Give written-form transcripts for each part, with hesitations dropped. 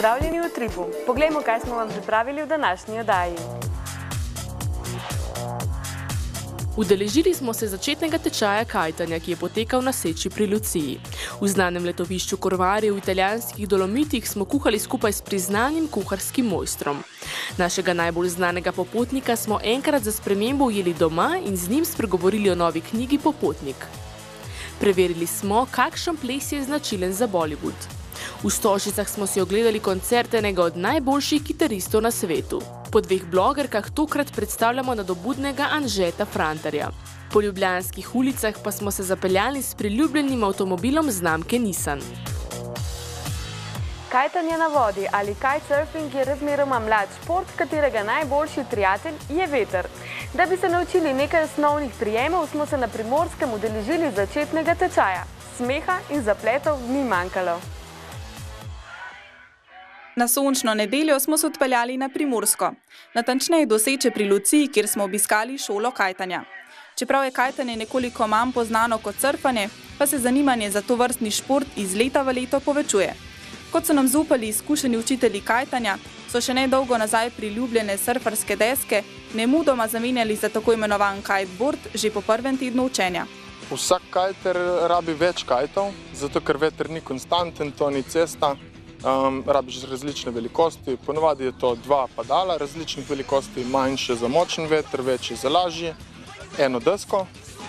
pozdravljeni v Tripu. Poglejmo, kaj smo vam pripravili v današnji oddaji. Udeležili smo se začetnega tečaja kajtanja, ki je potekal na Seči pri Luciji. V znanem letovišču Corvari v italijanskih Dolomitih smo kuhali skupaj s priznanim kuharskim mojstrom. Našega najbolj znanega popotnika smo enkrat za spremembo ujeli doma in z njim spregovorili o novi knjigi Popotnik. Preverili smo, kakšen ples je značilen za Bollywood. V Stožicah smo si ogledali koncert enega od najboljših kitaristov na svetu. Po dveh blogerkah tokrat predstavljamo nadobudnega Anžeta Frantarja. Po ljubljanskih ulicah pa smo se zapeljali s priljubljenim avtomobilom znamke Nissan. Kajtanje na vodi ali kitesurfing je razmeroma mlad šport, katerega najboljši prijatelj je veter. Da bi se naučili nekaj osnovnih prijemov, smo se na Primorskem udeležili začetnega tečaja. Smeha in zapletov ni manjkalo. Na sončno nedeljo smo se odpeljali na Primorsko, natančneje do Seče pri Luciji, kjer smo obiskali šolo kajtanja. Čeprav je kajtanje nekoliko manj poznano kot surfanje, pa se zanimanje za tovrstni šport iz leta v leto povečuje. Kot so nam zaupali izkušeni učitelji kajtanja, so še nedolgo nazaj priljubljene surfarske deske nemudoma zamenjali za tako imenovan kiteboard že po prvem tednu učenja. Vsak kajter rabi več kajtov, zato ker veter ni konstanten, to ni cesta. Rabiš različne velikosti, ponovadi je to 2 padala različnih velikosti, manjše za močen veter, večji za lažji, eno desko,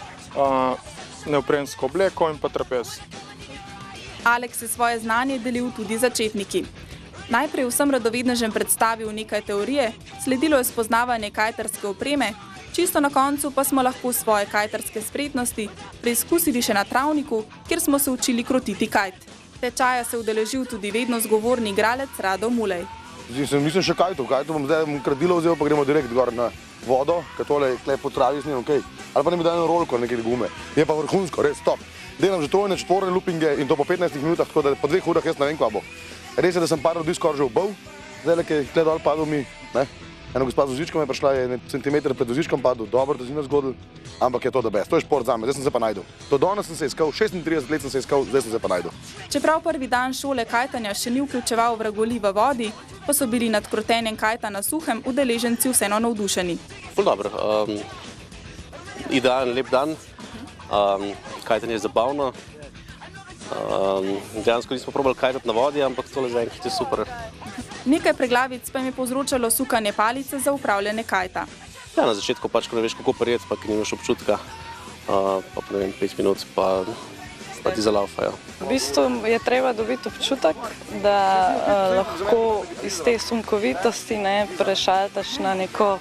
neoprensko obleko in pa trapez. Aleks je svoje znanje delil tudi začetniki. Najprej vsem radovednežem predstavil nekaj teorije, sledilo je spoznavanje kajterske opreme, čisto na koncu pa smo lahko svoje kajterske spretnosti preizkusili še na travniku, kjer smo se učili krotiti kajt. Tečaja se udeležil tudi vedno zgovorni igralec Rado Mulej. Mislim še kajtov bom zdaj kradilo vzel, pa gremo direkt gor na vodo, ker tole je po travi z njim, okej. Ali pa ne bi dal eno rolko, nekaj gume. Je pa vrhunsko, res top. Delam že trojne čporne loopinge in to po 15 minutah, tako da po 2 urah jaz ne vem, kva bo. Res je, da sem par ljudi skoraj že vbal, zdaj, ki je tle dol padel mi, ne. Eno gospa z vozičkom je prišla, je centimeter pred vozičkom padel, dobro, da zina zgodil, ampak je to da best. To je šport zame, zdaj sem se pa najdel. Do danes sem se iskal, 36 let sem se iskal, zdaj sem se pa najdel. Čeprav prvi dan šole kajtanja še ni vključeval vragolij v vodi, pa so bili nad krotenjem kajta na suhem udeleženci vseeno navdušeni. Ful dobro. Idealen, lep dan. Kajtanje je zabavno. Dejansko nismo probali kajtati na vodi, ampak tole zaenkrat je super. Nekaj preglavic pa jim je povzročalo sukanje palice za upravljanje kajta. Ja, na začetku pač, ko ne veš, kako prijeti, pa ki nimaš občutka, pa ne vem, 5 minut, pa ti zalaufajo. V bistvu je treba dobiti občutek, da lahko iz te sunkovitosti prešaltaš na neko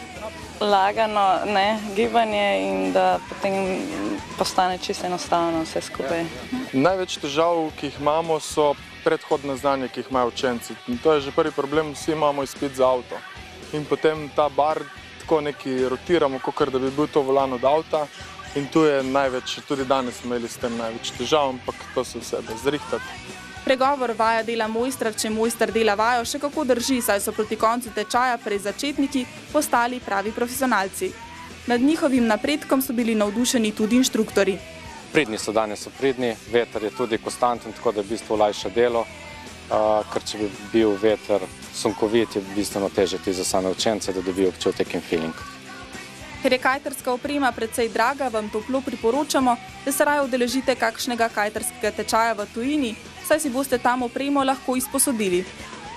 lagano gibanje in da potem postane čisto enostavno vse skupaj. Največ težav, ki jih imamo, so predhodne znanje, ki jih imajo učenci. In to je že prvi problem, vsi imamo izpit za avto. In potem ta bar tako neki rotiramo, kakor da bi bil to volan od avta. In tu je največ, tudi danes imeli s tem največ težav, ampak to se vse da zrihtati. Pregovor vaja dela mojstra, če mojster dela vajo, še kako drži, saj so proti koncu tečaja prej začetniki postali pravi profesionalci. Nad njihovim napredkom so bili navdušeni tudi inštruktori. Pridni so danes pridni, veter je tudi konstanten, tako da v bistvu olajša delo, ker če bi bil veter sunkovit, je bistveno težje za same učence, da dobijo občutek in feeling. Ker je kajterska oprema precej draga, vam toplo priporočamo, da se raje udeležite kakšnega kajterskega tečaja v tujini, saj si boste tam opremo lahko izposodili.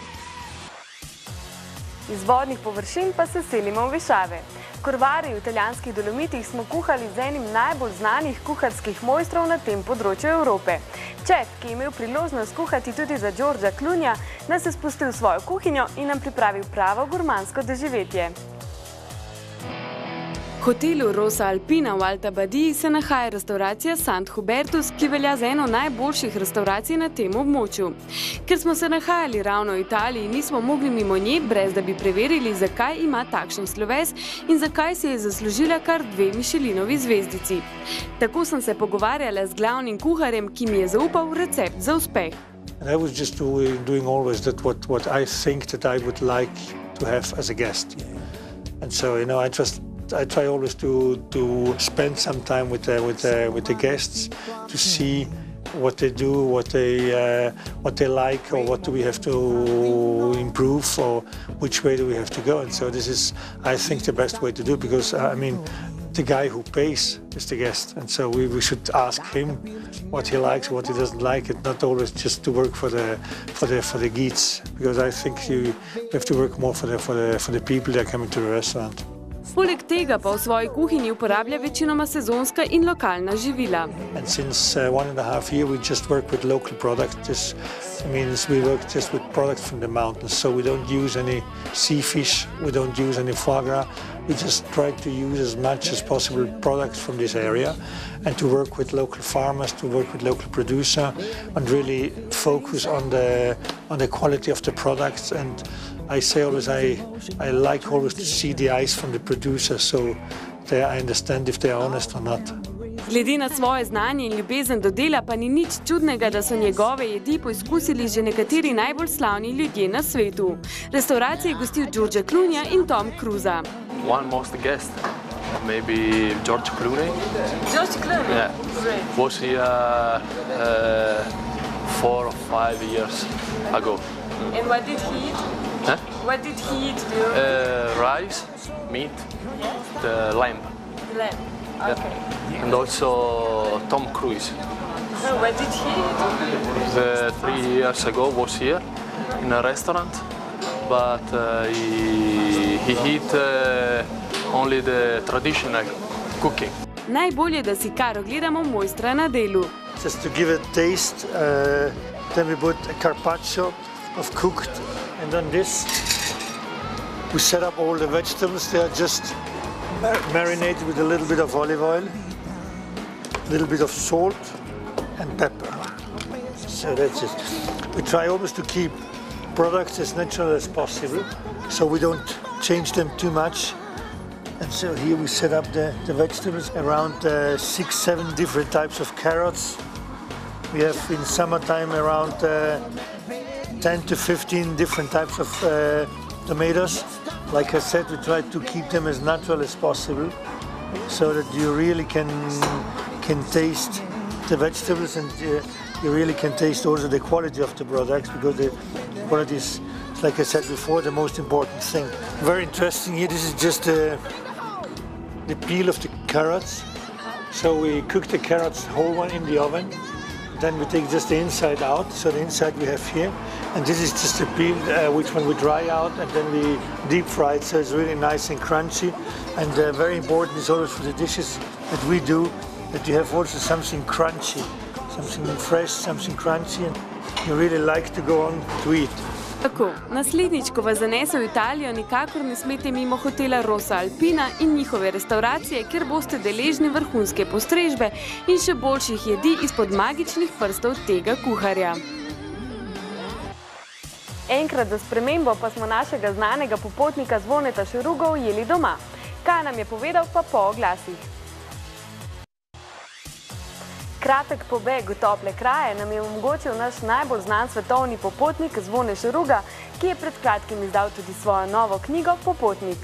Iz vodnih površin pa se selimo v višave. V Corvari v italijanskih Dolomitih smo kuhali z enim najbolj znanih kuharskih mojstrov na tem področju Evrope. Čef, ki je imel priložnost kuhati tudi za Georgea Clooneyja, nas je spustil v svojo kuhinjo in nam pripravil pravo gurmansko doživetje. V hotelu Rosa Alpina v Alta Badiji se nahaja restauracija Sant Hubertus, ki velja za eno najboljših restauracij na tem območju. Ker smo se nahajali ravno v Italiji, nismo mogli mimo nje, brez da bi preverili, zakaj ima takšen sloves in zakaj se je zaslužila kar 2 Michelinovi zvezdici. Tako sem se pogovarjala z glavnim kuharjem, ki mi je zaupal recept za uspeh. I was just doing always that what I think that I would like to have as a guest. And so, I try always to spend some time with the guests to see what they do, what they like, or what do we have to improve, or which way do we have to go. And so this is, I think, the best way to do, because I mean, the guy who pays is the guest, and so we should ask him what he likes, what he doesn't like, and not always just to work for the geeks, because I think you have to work more for the people that are coming to the restaurant. Poleg tega pa v svoji kuhinji uporablja večinoma sezonska in lokalna živila. And since 1.5 years we just work with local products. This means we work just with products from the mountains. So we don't use any sea fish, we don't use any foie gras. We just try to use as much as possible products from this area and to work with local farmers, to work with local producers, and really focus on the quality of the products. And I say always, I like always to see the eyes from the producer, so I understand if they are honest or not. Glede na svoje znanje in ljubezen do dela pa ni nič čudnega, da so njegove jedi poizkusili že nekateri najbolj slavni ljudje na svetu. Restauracije je gostil George Clooneyja in Tom Cruisa. One most guest, maybe George Clooney. George Clooney? Yeah. Great. Was here 4 or 5 years ago. And what did he eat? Huh? What did he eat? Rice, meat, the lamb. Lamb. Okay. Yeah. And also Tom Cruise. What did he eat? 3 years ago was here in a restaurant, but he eat only the traditional cooking. Najbolje, da si kar ogledamo mojstra na delu. Just to give it a taste, then we put a carpaccio of cooked, and on this we set up all the vegetables. They are just marinated with a little bit of olive oil, a little bit of salt and pepper. So that's it. We try always to keep products as natural as possible, so we don't change them too much. And so here we set up the vegetables, around 6-7 different types of carrots. We have in summertime around 10 to 15 different types of tomatoes. Like I said, we try to keep them as natural as possible, so that you really can taste the vegetables, and you really can taste also the quality of the products, because the quality is, like I said before, the most important thing. Very interesting here, this is just the peel of the carrots. So we cook the carrots whole one in the oven. Then we take just the inside out, so the inside we have here. And this is just the peel, which one we dry out, and then we deep fry it, so it's really nice and crunchy. And very important is always for the dishes that we do, that you have also something crunchy, something fresh, something crunchy, and you really like to go on to eat. Tako, naslednjič, ko vas zanese v Italijo, nikakor ne smete mimo hotela Rosa Alpina in njihove restauracije, kjer boste deležni vrhunske postrežbe in še boljših jedi izpod magičnih prstov tega kuharja. Enkrat za spremembo pa smo našega znanega popotnika Zvoneta Šeruga ujeli doma. Kaj nam je povedal, pa po oglasih. Kratek pobeg v tople kraje nam je omogočil naš najbolj znan svetovni popotnik Zvone Šeruga, ki je pred kratkim izdal tudi svojo novo knjigo Popotnik.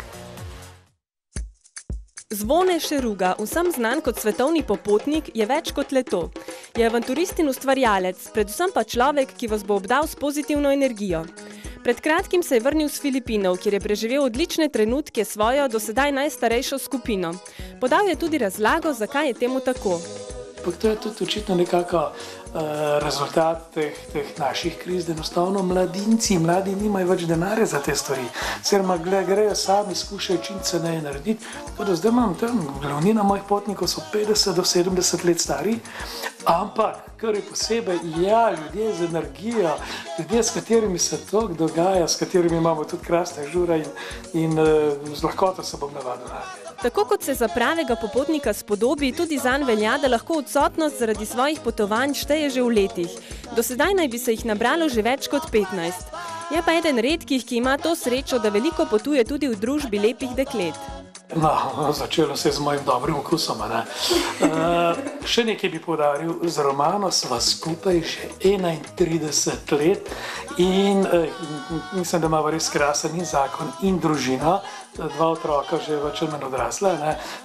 Zvone Šeruga, vsem znan kot svetovni popotnik, je več kot le to. Je avanturist in ustvarjalec, predvsem pa človek, ki vas bo obdal s pozitivno energijo. Pred kratkim se je vrnil s Filipinov, kjer je preživel odlične trenutke s svojo do sedaj najstarejšo skupino. Podal je tudi razlago, zakaj je temu tako. To je tudi očitno nekako rezultat teh naših kriz, da enostavno mladi nimajo več denarja za te stvari. Oziroma grejo sami, skušajo čim ceneje narediti. Tako da zdaj imam tam, glavnina mojih potnikov so 50 do 70 let stari, ampak kar je posebej, ljudje z energijo, ljudje, s katerimi se to dogaja, s katerimi imamo tudi krasne žure in z lahkoto se bom navadil radi. Tako kot se za pravega popotnika spodobi, tudi zanj velja, da lahko odsotnost zaradi svojih potovanj šteje že v letih. Do sedaj naj bi se jih nabralo že več kot 15. Je pa eden redkih, ki ima to srečo, da veliko potuje tudi v družbi lepih deklet. No, začelo se je z mojim dobrim okusom. Še nekaj bi poudaril, z Romano sva skupaj že 31 let in mislim, da imamo res krasen in zakon in družina, 2 otroka že več ali manj odrasla.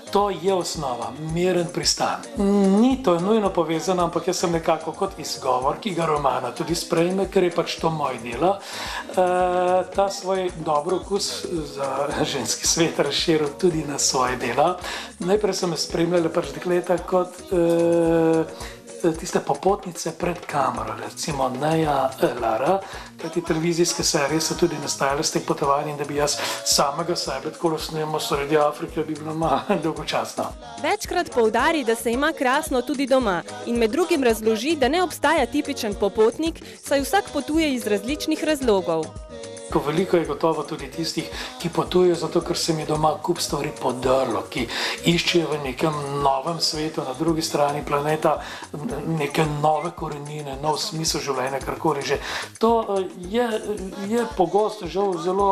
To je osnova, miren pristan. Ni to nujno povezano, ampak jaz sem nekako kot izgovor, ki ga Romana tudi sprejme, ker je pač to moje delo. Ta svoj dober okus za ženski svet razširil tudi na svoje delo. Najprej so me spremljale pač dekleta kot tiste popotnice pred kamero, recimo Neja, Lara, kajti televizijske serije so tudi nastajale s teh potovanj in da bi jaz samega sebe tako snemal sredi Afrike, bi bilo malo dolgočasno. Večkrat poudari, da se ima krasno tudi doma in med drugim razloži, da ne obstaja tipičen popotnik, saj vsak potuje iz različnih razlogov. Veliko je gotovo tudi tistih, ki potujejo zato, ker se mi doma kup stvari podrlo, ki iščejo v nekem novem svetu, na drugi strani planeta, neke nove korenine, nov smisel življenja, karkoli že. To je pogosto žal zelo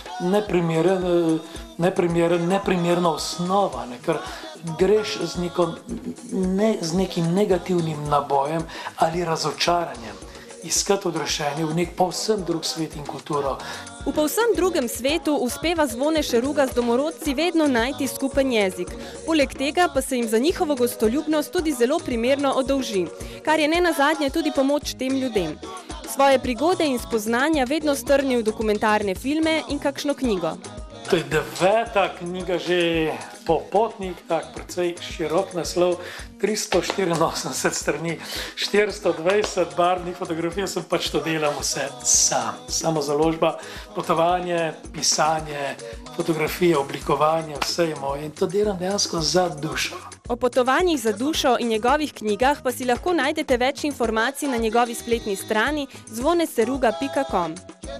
neprimerna osnova, ker greš z nekim negativnim nabojem ali razočaranjem. Iskati odrešenje v nek povsem drug svet in kulturo. V povsem drugem svetu uspeva Zvone Šeruga z domorodci vedno najti skupen jezik. Poleg tega pa se jim za njihovo gostoljubnost tudi zelo primerno oddolži, kar je nenazadnje tudi pomoč tem ljudem. Svoje prigode in spoznanja vedno strni v dokumentarne filme in kakšno knjigo. To je 9. knjiga že Popotnik, tak precej širok naslov, 384 strani, 420 barvnih fotografij, sem pač to delam vse sam. Samo založba, potovanje, pisanje, fotografije, oblikovanje, vse je moje in to delam dejansko za dušo. O potovanjih za dušo in njegovih knjigah pa si lahko najdete več informacij na njegovi spletni strani zvoneseruga.com.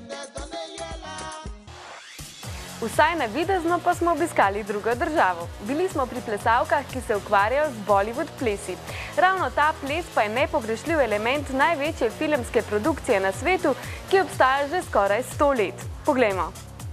Vsaj navidezno pa smo obiskali drugo državo. Bili smo pri plesalkah, ki se ukvarjajo z Bollywood plesi. Ravno ta ples pa je nepogrešljiv element največje filmske produkcije na svetu, ki obstaja že skoraj 100 let. Poglejmo.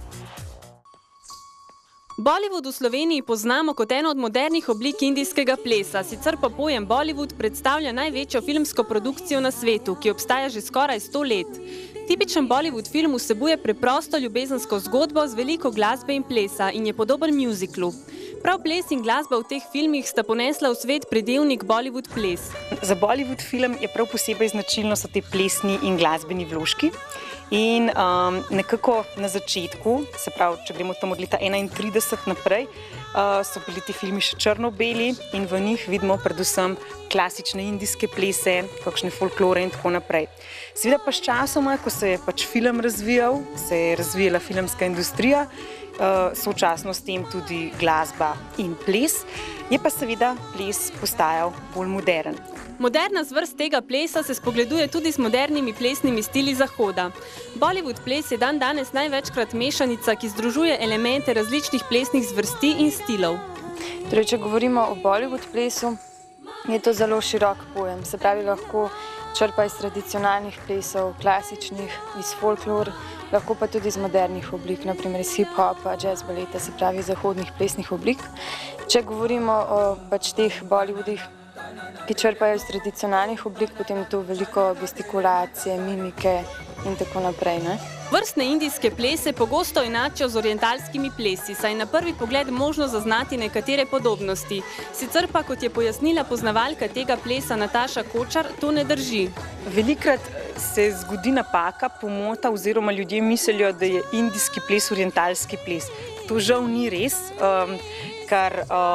Bollywood v Sloveniji poznamo kot eno od modernih oblik indijskega plesa, sicer pa pojem Bollywood predstavlja največjo filmsko produkcijo na svetu, ki obstaja že skoraj 100 let. Tipičen Bollywood film vsebuje preprosto ljubezensko zgodbo z veliko glasbe in plesa in je podoben muziklu. Prav ples in glasba v teh filmih sta ponesla v svet pridevnik Bollywood ples. Za Bollywood film je prav posebej značilno so te plesni in glasbeni vložki. In nekako na začetku, se pravi, če gremo tam od leta 31 naprej, so bili ti filmi še črno-beli in v njih vidimo predvsem klasične indijske plese, kakšne folklore in tako naprej. Seveda pa s časoma, ko se je pač film razvijal, se je razvijala filmska industrija, sočasno s tem tudi glasba in ples, je pa seveda ples postajal bolj moderen. Moderna zvrst tega plesa se spogleduje tudi z modernimi plesnimi stili Zahoda. Bollywood ples je danes največkrat mešanica, ki združuje elemente različnih plesnih zvrsti in stilov. Torej, če govorimo o Bollywood plesu, je to zelo širok pojem. Se pravi, lahko črpa iz tradicionalnih plesov, klasičnih, iz folklor, lahko pa tudi iz modernih oblik, naprimer iz hip-hopa, jazz baleta, se pravi zahodnih plesnih oblik. Če govorimo o pač teh Bollywoodih, ki črpajo iz tradicionalnih oblik, potem je to veliko gestikulacije, mimike in tako naprej. Vrstne indijske plese pogosto enačijo z orientalskimi plesi, saj je na prvi pogled možno zaznati nekatere podobnosti. Sicer pa, kot je pojasnila poznavalka tega plesa Nataša Kočar, to ne drži. Velikrat se zgodi napaka, pomota oziroma ljudje mislijo, da je indijski ples orientalski ples. To žal ni res, ker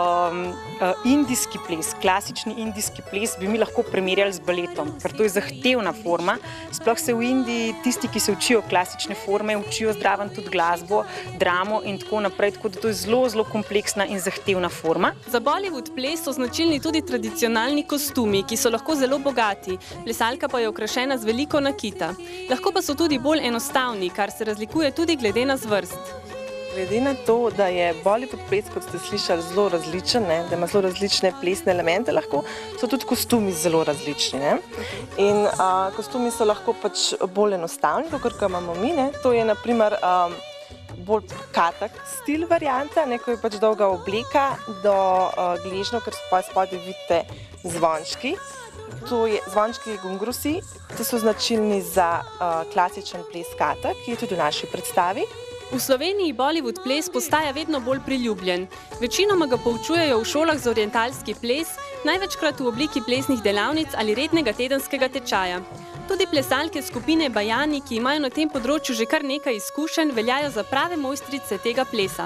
indijski ples, klasični indijski ples bi mi lahko primerjali z baletom, ker to je zahtevna forma. Sploh se v Indiji tisti, ki se učijo klasične forme, učijo zraven tudi glasbo, dramo in tako naprej, tako da to je zelo, zelo kompleksna in zahtevna forma. Za Bollywood ples so značilni tudi tradicionalni kostumi, ki so lahko zelo bogati, plesalka pa je okrašena z veliko nakita. Lahko pa so tudi bolj enostavni, kar se razlikuje tudi glede na zvrst. Glede na to, da je Bollywood ples, kot ste slišali, zelo različen, da ima zelo različne plesne elemente, lahko so tudi kostumi zelo različni. In kostumi so lahko pač bolj enostavni, kot ga imamo mi. To je naprimer bolj katak stil varianta, ko je pač dolga obleka do gležnjev, ker spodaj vidite zvončki. To je zvončki gungrusi, to so značilni za klasičen ples katak, ki je tudi v naši predstavi. V Sloveniji Bollywood ples postaja vedno bolj priljubljen. Večinoma ga poučujejo v šolah za orientalski ples, največkrat v obliki plesnih delavnic ali rednega tedenskega tečaja. Tudi plesalke skupine Bajani, ki imajo na tem področju že kar nekaj izkušenj, veljajo za prave mojstrice tega plesa.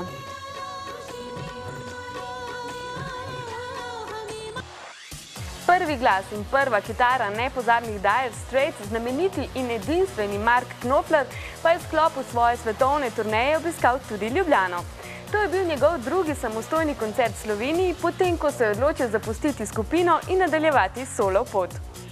Prvi glas in prva kitara nepozabnih Dire Straits, znameniti in edinstveni Mark Knopfler, pa je v sklopu svoje svetovne turneje obiskal tudi Ljubljano. To je bil njegov drugi samostojni koncert v Sloveniji, potem ko se je odločil zapustiti skupino in nadaljevati solo pot.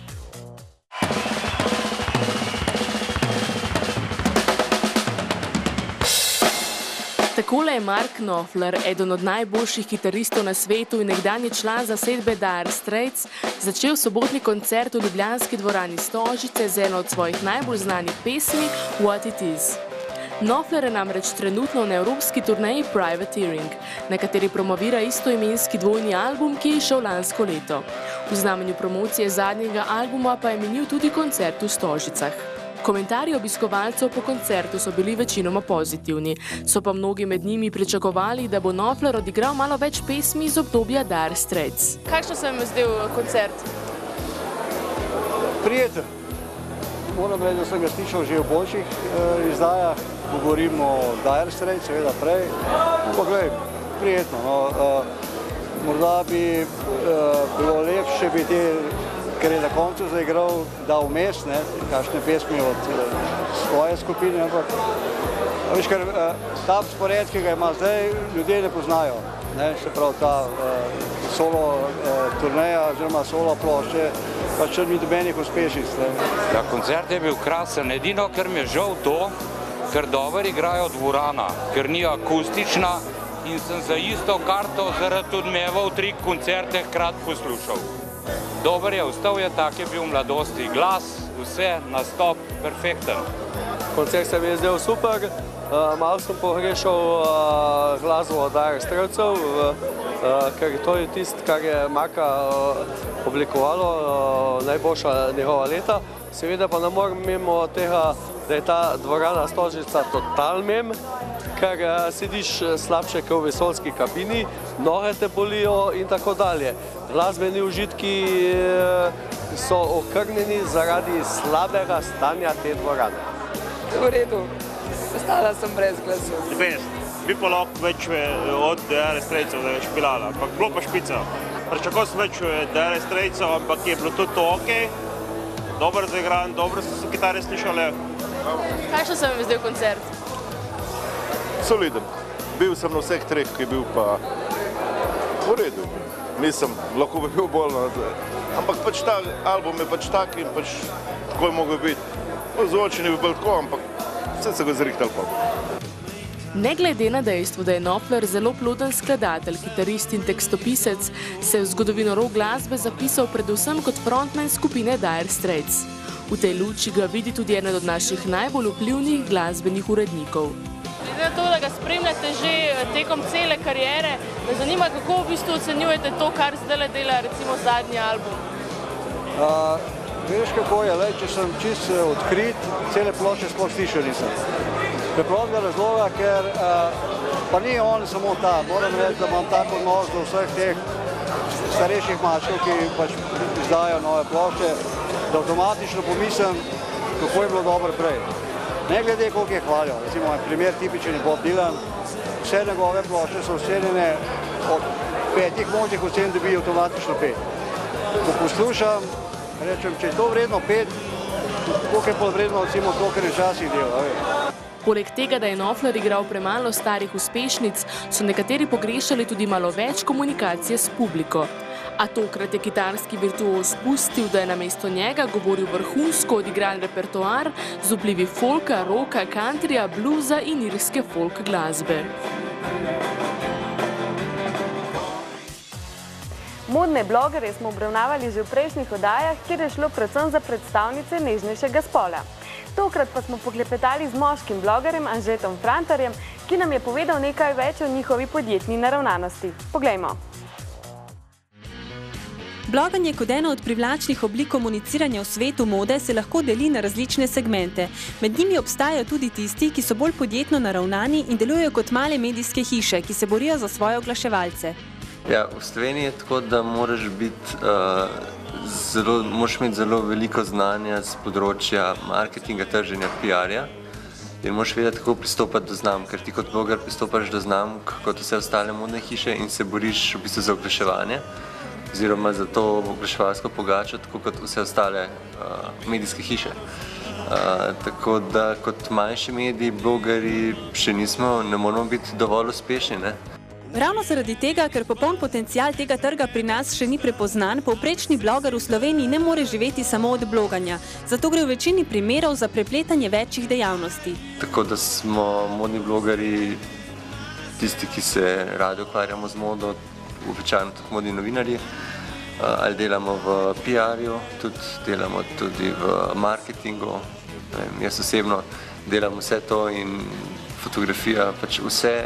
Takole je Mark Knopfler, eden od najboljših kitaristov na svetu in nekdanji član zasedbe Dire Straits, začel sobotni koncert v ljubljanski dvorani Stožice z eno od svojih najbolj znanih pesmi What It Is. Knopfler je namreč trenutno na evropski turneji Privateering, na kateri promovira istoimenski dvojni album, ki je izšel lansko leto. V znamenju promocije zadnjega albuma pa je minil tudi koncert v Stožicah. Komentarji obiskovalcev po koncertu so bili večinoma pozitivni, so pa mnogi med njimi pričakovali, da bo Knopfler odigral malo več pesmi iz obdobja Dire Straits. Kakšno se vam je zdel koncert? Prijeten. Moram reči, da sem ga slišal že v boljših izdajah, govorimo o Dire Straits, seveda prej. Poglej, prijetno. Morda bi bilo lepše, bi te, ker je na koncu zaigral, da vmes, kakšne pesmi od svoje skupine, ampak veš, ker ta spored, ki ga ima zdaj, ljudje ne poznajo. Se pravi, ta solo turneja oziroma solo plošče, pa če ni dobenih uspešnic. Ja, koncert je bil krasen, edino, ker mi je žal to, ker dobro igrajo dvorana, ker ni akustična in sem za isto karto zaradi odmeva v 3 koncerte hkrati poslušal. Dober je, ostal je tak, je bil v mladosti, glas, vse, nastop, perfekten. Koncert se mi je zdel super, malo sem pogrešal glasbo Dire Straitsov, ker to je tisto, kar je Marka oblikovalo, najboljša njegova leta. Seveda pa ne morem mimo tega, da je ta dvorana Stožica total mem, ker sediš slabše kot v vesoljski kabini, noge te bolijo in tako dalje. Glasbeni užitki so okrnjeni zaradi slabega stanja te dvorane. V redu, ostala sem brez glasu. Bi pa lahko več od Dire Straitsov, da je več pilala, ampak bilo pa špica. Pričakoval sem več Dire Straitsov, ampak je bilo tudi to ok, dobro zaigran, dobro so kitare slišale. Kakšno se vam je zdel koncert? Soliden. Bil sem na vseh 3, ki je bil pa v redu. Mislim, lahko bi bil bolj ampak pač ta album je pač tak in pač tako je mogel biti. Zvočen je bil tako, ampak vse se ga zrihtali pa. Ne glede na dejstvo, da je Knopfler zelo ploden skladatelj, kitarist in tekstopisec, se je v zgodovino rock glasbe zapisal predvsem kot frontman skupine Dire Straits. V tej luči ga vidi tudi eden od naših najbolj vplivnih glasbenih urednikov. Glede na to, da ga spremljate že tekom cele kariere, me zanima, kako v bistvu ocenjujete to, kar zdaj dela recimo zadnji album? Veš kako je, če sem čist odkrit, cele ploče sploh slišal nisem. Preprostega razloga, ker pa ni on samo ta, moram reči, da imam tako odnos do vseh teh starejših mačkov, ki pač izdajo nove ploče, da avtomatično pomislim, kako je bilo dobro prej. Ne glede, koliko je hvalijo. Recimo, primer tipičen je Bob Dylan, vse njegove ploče so ocenjene od 5 možnih ocen, da bi avtomatično 5. Ko poslušam, rečem, če je to vredno 5, koliko je pa vredno recimo to, kar je včasih delal. Poleg tega, da je Knopfler igral premalo starih uspešnic, so nekateri pogrešali tudi malo več komunikacije s publiko. A tokrat je kitarski virtuoz pustil, da je namesto njega govoril vrhunsko odigran repertoar z vplivi folka, rocka, countryja, bluza in irske folk glasbe. Modne blogerje smo obravnavali že v prejšnjih oddajah, kjer je šlo predvsem za predstavnice nežnejšega spola. Tokrat pa smo poklepetali z moškim blogerjem Anžetom Frantarjem, ki nam je povedal nekaj več o njihovi podjetni naravnanosti. Poglejmo. Bloganje kot eno od privlačnih oblik komuniciranja v svetu mode se lahko deli na različne segmente. Med njimi obstajajo tudi tisti, ki so bolj podjetno naravnani in delujejo kot male medijske hiše, ki se borijo za svoje oglaševalce. Ja, v Sloveniji je tako, da moraš imeti zelo veliko znanja z področja marketinga, trženja, PR-ja in moraš vedeti, kako pristopati do znamk, ker ti kot bloger pristopaš do znamk kot vse ostale modne hiše in se boriš v bistvu za oglaševanje oziroma za to oglaševalsko pogačo, tako kot vse ostale medijske hiše. Tako da kot manjši mediji, blogeri še ne moramo biti dovolj uspešni, ne? Ravno zaradi tega, ker popoln potencial tega trga pri nas še ni prepoznan, povprečni bloger v Sloveniji ne more živeti samo od bloganja. Zato gre v večini primerov za prepletanje večjih dejavnosti. Tako da smo modni blogeri tisti, ki se radi ukvarjamo z modo, običajno tudi modni novinarji, ali delamo v PR-ju, delamo tudi v marketingu. Jaz osebno delam vse to in fotografija, pač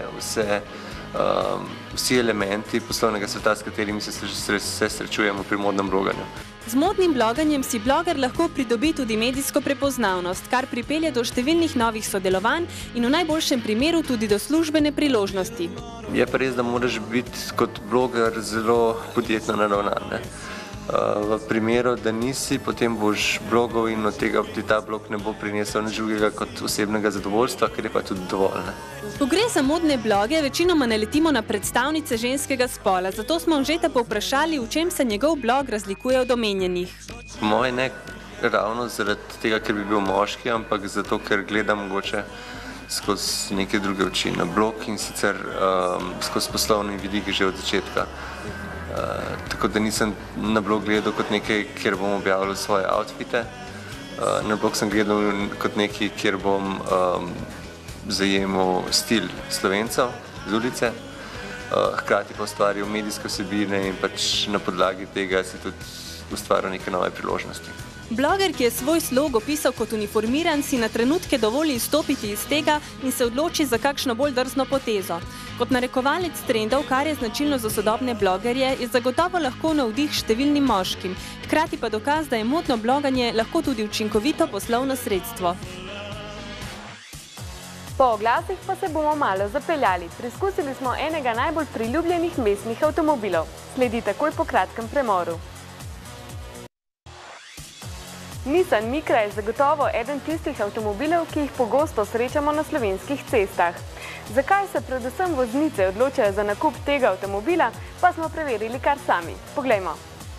vsi elementi poslovnega sveta, s katerimi se srečujemo pri modnem bloganju. Z modnim bloganjem si bloger lahko pridobi tudi medijsko prepoznavnost, kar pripelje do številnih novih sodelovanj in v najboljšem primeru tudi do službene priložnosti. Je pa res, da moraš biti kot bloger zelo podjetno naravnan, ne? V primeru, da nisi, potem boš blogov in od tega ti ta blog ne bo prinesel nič drugega kot osebnega zadovoljstva, ker je pa tudi dovolj, ne? Ko gre za modne bloge, večinoma naletimo na predstavnice ženskega spola, zato smo Anžeta povprašali, v čem se njegov blog razlikuje od omenjenih. Moje ne ravno zaradi tega, ker bi bil moški, ampak zato, ker gledam mogoče skozi neke druge oči na blog in sicer skozi poslovni vidik že od začetka. Tako da nisem na blog gledal kot nekaj, kjer bom objavljal svoje outfite. Na blog sem gledal kot nekaj, kjer bom zajemal stil Slovencev z ulice, hkrati pa ustvarjal medijske vsebine in pač na podlagi tega si tudi ustvarjal neke nove priložnosti. Bloger, ki je svoj slog opisal kot uniformiran, si na trenutke dovoli izstopiti iz tega in se odloči za kakšno bolj drzno potezo. Kot narekovalec trendov, kar je značilno za sodobne blogerje, je zagotovo lahko navdih številnim moškim, hkrati pa dokaz, da je modno bloganje lahko tudi učinkovito poslovno sredstvo. Po oglasih pa se bomo malo zapeljali. Preizkusili smo enega najbolj priljubljenih mestnih avtomobilov. Sledi takoj po kratkem premoru. Nissan Micra je zagotovo eden tistih avtomobilov, ki jih pogosto srečamo na slovenskih cestah. Zakaj se predvsem voznice odločajo za nakup tega avtomobila, pa smo preverili kar sami. Poglejmo.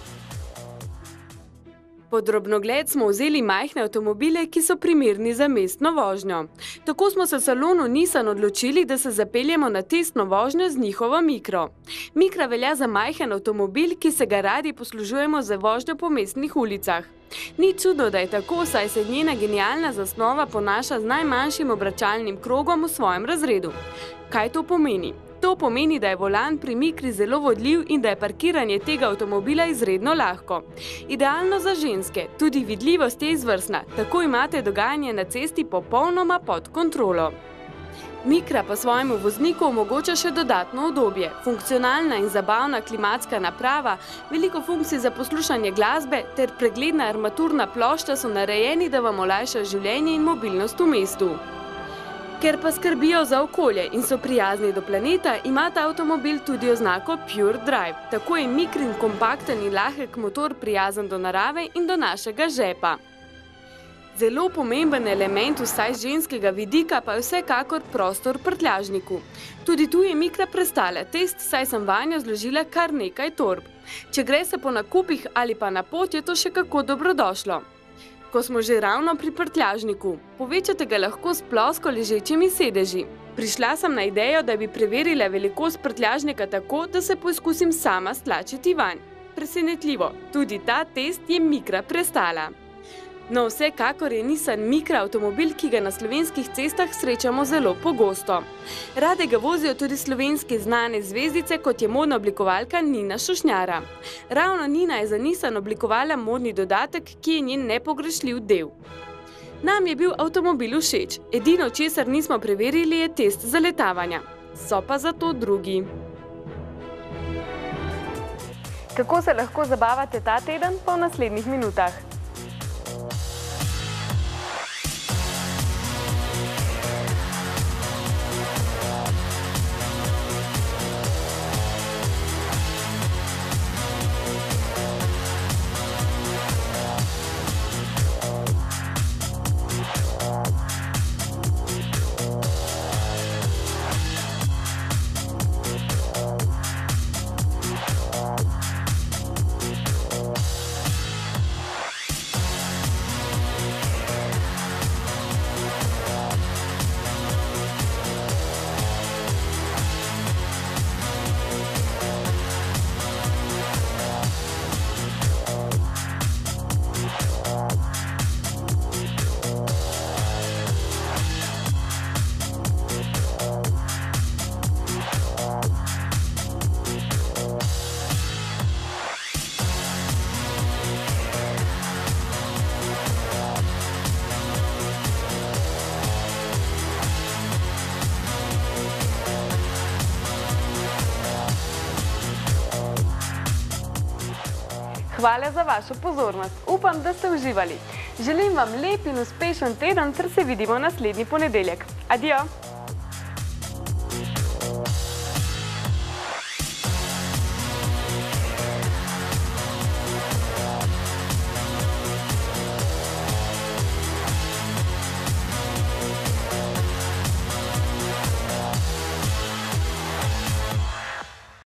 Pod drobnogled smo vzeli majhne avtomobile, ki so primerni za mestno vožnjo. Tako smo se v salonu Nissan odločili, da se zapeljemo na testno vožnjo z njihovo Micro. Micra velja za majhen avtomobil, ki se ga radi poslužujemo za vožnjo po mestnih ulicah. Ni čudo, da je tako, saj se njena genialna zasnova ponaša z najmanjšim obračalnim krogom v svojem razredu. Kaj to pomeni? To pomeni, da je volan pri Micri zelo vodljiv in da je parkiranje tega avtomobila izredno lahko. Idealno za ženske, tudi vidljivost je izvrstna, tako imate dogajanje na cesti popolnoma pod kontrolo. Micra pa svojemu vozniku omogoča še dodatno udobje. Funkcionalna in zabavna klimatska naprava, veliko funkcij za poslušanje glasbe ter pregledna armaturna plošča so narejeni, da vam olajša življenje in mobilnost v mestu. Ker pa skrbijo za okolje in so prijazni do planeta, ima ta avtomobil tudi oznako Pure Drive. Tako je Micrin kompakten in lahek motor prijazen do narave in do našega žepa. Zelo pomemben element vsaj z ženskega vidika pa je vsekakor prostor v prtljažniku. Tudi tu je Micra prestala test, saj sem vanjo zložila kar nekaj torb. Če gre se po nakupih ali pa na pot, je to še kako dobrodošlo. Ko smo že ravno pri prtljažniku, povečate ga lahko s plosko ležečimi sedeži. Prišla sem na idejo, da bi preverila velikost prtljažnika tako, da se poizkusim sama stlačiti vanj. Presenetljivo, tudi ta test je Micra prestala. No, vsekakor je Nissan Micra avtomobil, ki ga na slovenskih cestah srečamo zelo pogosto. Rade ga vozijo tudi slovenske znane zvezdice, kot je modna oblikovalka Nina Šušnjara. Ravno Nina je za Nissan oblikovala modni dodatek, ki je njen nepogrešljiv del. Nam je bil avtomobil všeč, edino česar nismo preverili je test zaletavanja. So pa zato drugi. Kako se lahko zabavate ta teden, pa v naslednjih minutah. Hvala za vašo pozornost. Upam, da ste uživali. Želim vam lep in uspešen teden, ter se vidimo naslednji ponedeljek. Adijo!